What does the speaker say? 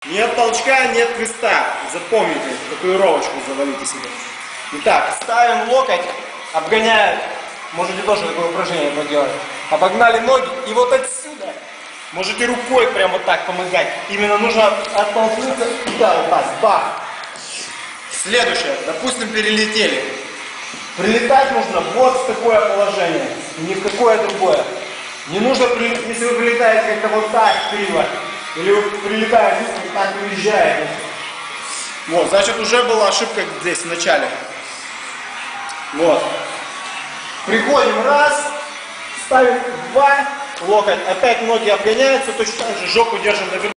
Нет толчка, нет креста. Запомните, татуировочку завалите себе. Итак, ставим локоть, обгоняя. Можете тоже такое упражнение проделать. Обогнали ноги и вот отсюда. Можете рукой прям вот так помогать. Именно нужно оттолкнуться и да, вот так, бах. Следующее, допустим, перелетели. Прилетать нужно вот в такое положение, ни в какое другое. Не нужно, если вы прилетаете как-то вот так криво, или вы прилетаете вот так уезжаете. Вот, значит, уже была ошибка здесь в начале. Вот. Приходим раз, ставим два, локоть, опять ноги обгоняются, точно так же жопу держим наверху.